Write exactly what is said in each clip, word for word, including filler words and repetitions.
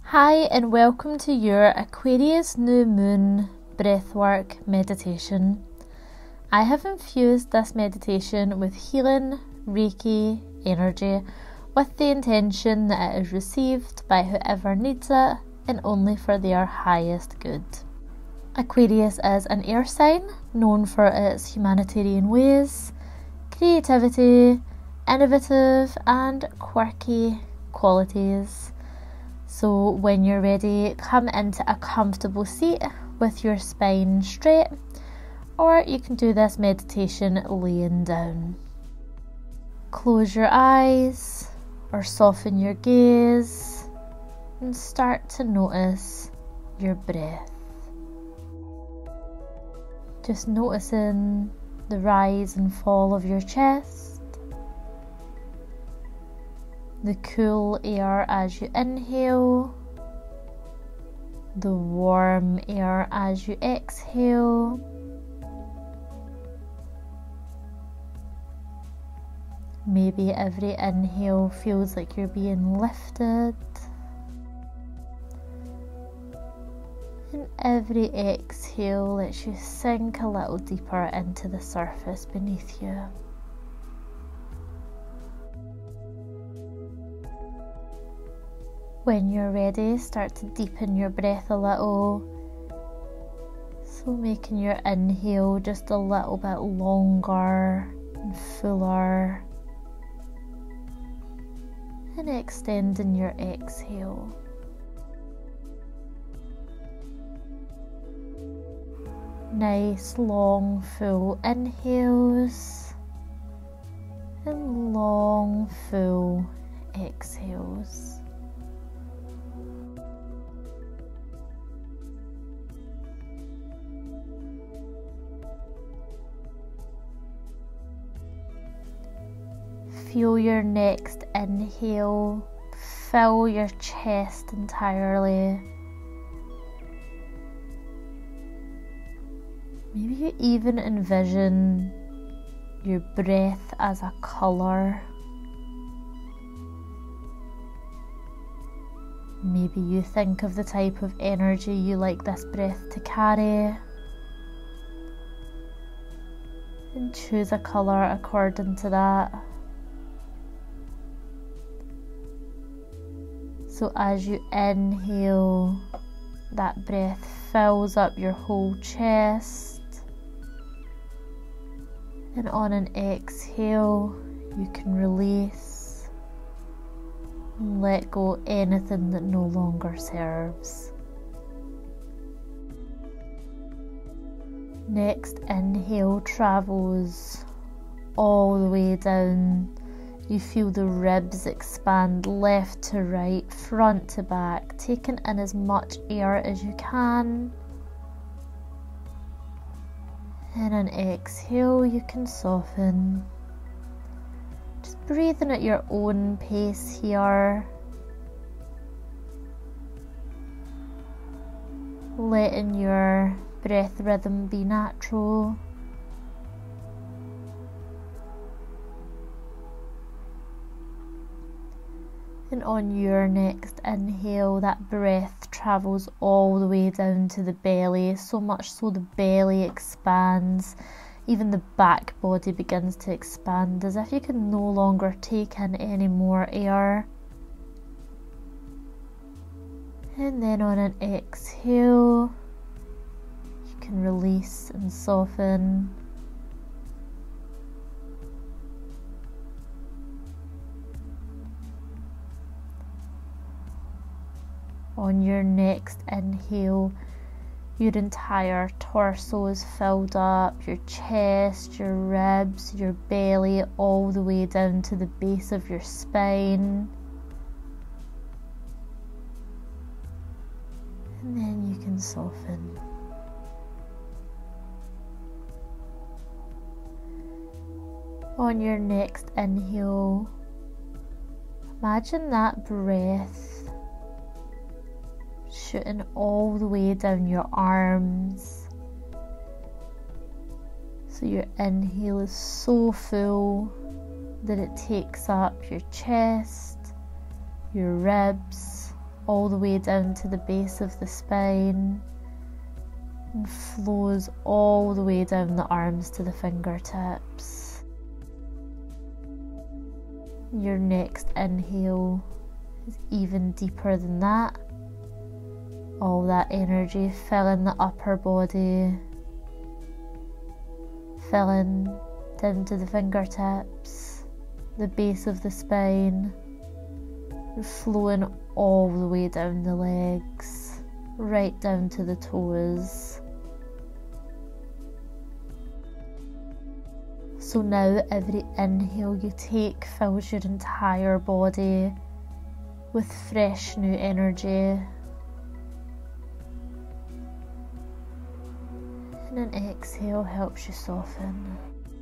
Hi and welcome to your Aquarius New Moon Breathwork meditation. I have infused this meditation with healing Reiki energy with the intention that it is received by whoever needs it and only for their highest good. Aquarius is an air sign known for its humanitarian ways, creativity, innovative and quirky qualities. So when you're ready, come into a comfortable seat with your spine straight, or you can do this meditation laying down. Close your eyes or soften your gaze and start to notice your breath. Just noticing the rise and fall of your chest, the cool air as you inhale, the warm air as you exhale. Maybe every inhale feels like you're being lifted, and every exhale lets you sink a little deeper into the surface beneath you. When you're ready, start to deepen your breath a little, so making your inhale just a little bit longer and fuller, and extending your exhale. Nice long full inhales and long full exhales. Feel your next inhale fill your chest entirely. Maybe you even envision your breath as a colour. Maybe you think of the type of energy you like this breath to carry, and choose a colour according to that. So as you inhale, that breath fills up your whole chest, and on an exhale you can release and let go anything that no longer serves. Next inhale travels all the way down. You feel the ribs expand left to right, front to back, taking in as much air as you can. And an exhale, you can soften. Just breathing at your own pace here. Letting your breath rhythm be natural. And on your next inhale, that breath travels all the way down to the belly, so much so the belly expands. Even the back body begins to expand, as if you can no longer take in any more air. And then on an exhale, you can release and soften. On your next inhale, your entire torso is filled up, your chest, your ribs, your belly, all the way down to the base of your spine. And then you can soften. On your next inhale, imagine that breath shooting all the way down your arms. So your inhale is so full that it takes up your chest, your ribs, all the way down to the base of the spine and flows all the way down the arms to the fingertips. Your next inhale is even deeper than that. All that energy filling the upper body, filling down to the fingertips, the base of the spine, flowing all the way down the legs, right down to the toes. So now every inhale you take fills your entire body with fresh new energy. And an exhale helps you soften.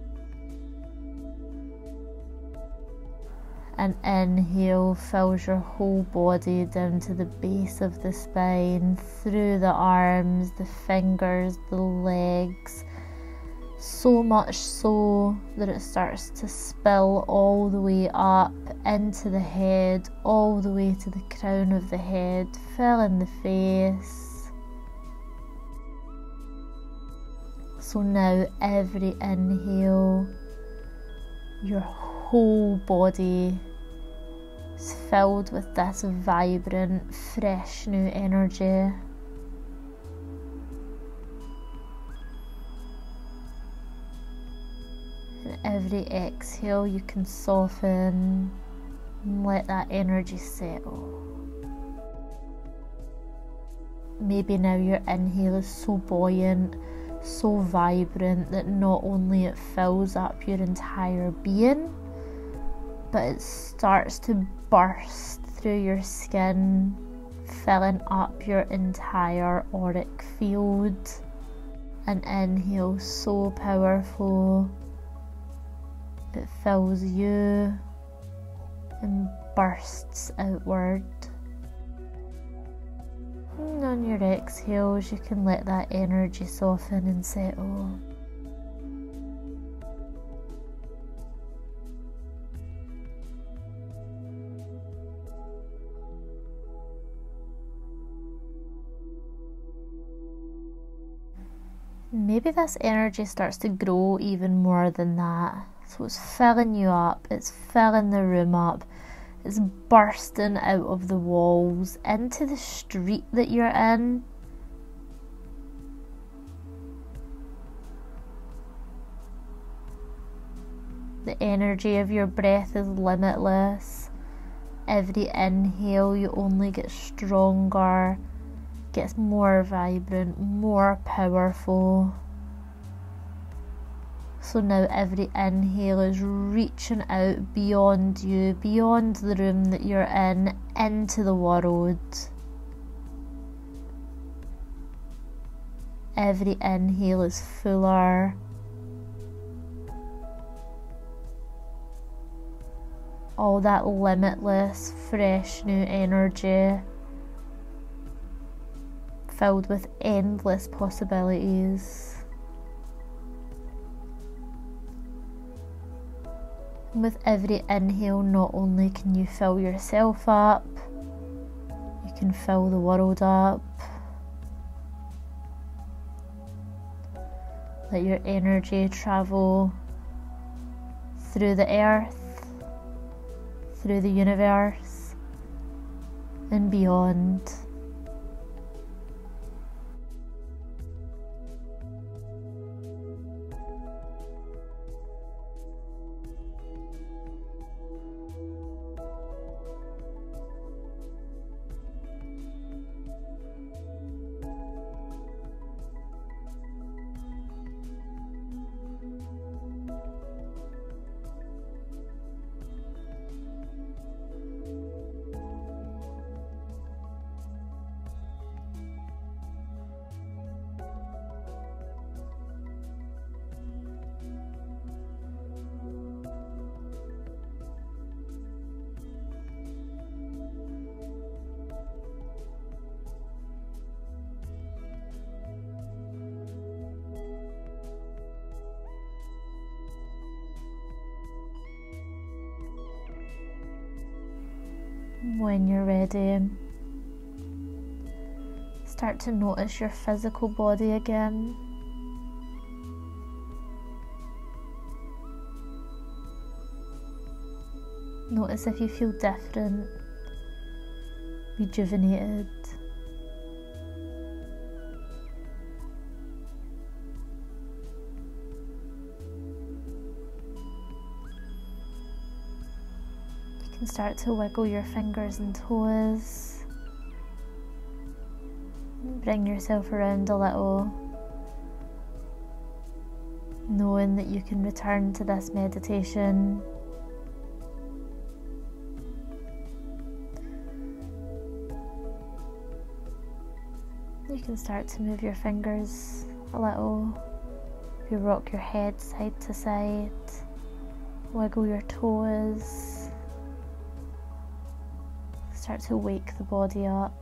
An inhale fills your whole body down to the base of the spine, through the arms, the fingers, the legs, so much so that it starts to spill all the way up into the head, all the way to the crown of the head, filling the face. So now every inhale, your whole body is filled with this vibrant, fresh new energy. And every exhale you can soften and let that energy settle. Maybe now your inhale is so buoyant, so vibrant that not only it fills up your entire being, but it starts to burst through your skin, filling up your entire auric field. An inhale so powerful, it fills you and bursts outward. And on your exhales, you can let that energy soften and settle. Maybe this energy starts to grow even more than that. So it's filling you up, it's filling the room up, it's bursting out of the walls into the street that you're in. The energy of your breath is limitless. Every inhale you only get stronger, gets more vibrant, more powerful. So now every inhale is reaching out beyond you, beyond the room that you're in, into the world. Every inhale is fuller. All that limitless, fresh new energy, filled with endless possibilities. With every inhale, not only can you fill yourself up, you can fill the world up. Let your energy travel through the earth, through the universe, and beyond. When you're ready, Start to notice your physical body again. Notice if you feel different, rejuvenated. You can start to wiggle your fingers and toes. Bring yourself around a little, knowing that you can return to this meditation you can start to move your fingers a little. You rock your head side to side, wiggle your toes, start to wake the body up.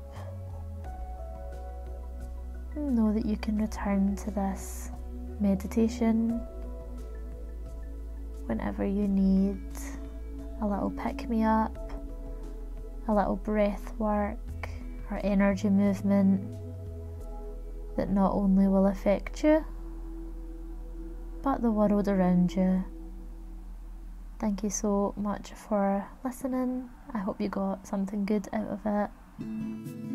Know that you can return to this meditation whenever you need a little pick-me-up, a little breath work or energy movement that not only will affect you but the world around you. Thank you so much for listening. I hope you got something good out of it.